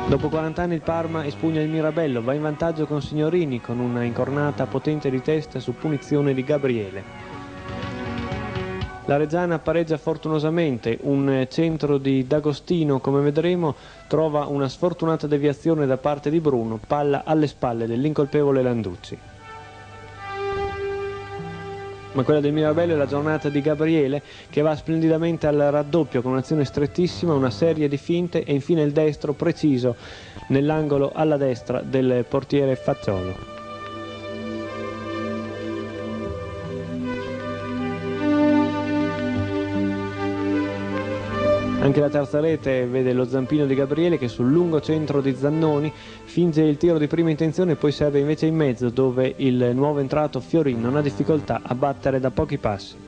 Dopo 40 anni il Parma espugna il Mirabello, va in vantaggio con Signorini con una incornata potente di testa su punizione di Gabriele. La Reggiana pareggia fortunosamente, un centro di D'Agostino, come vedremo, trova una sfortunata deviazione da parte di Bruno, palla alle spalle dell'incolpevole Landucci. Ma quella del Mirabello è la giornata di Gabriele, che va splendidamente al raddoppio con un'azione strettissima, una serie di finte e infine il destro preciso nell'angolo alla destra del portiere Facciolo. Anche la terza rete vede lo zampino di Gabriele che sul lungo centro di Zannoni finge il tiro di prima intenzione e poi serve invece in mezzo, dove il nuovo entrato Fiorin non ha difficoltà a battere da pochi passi.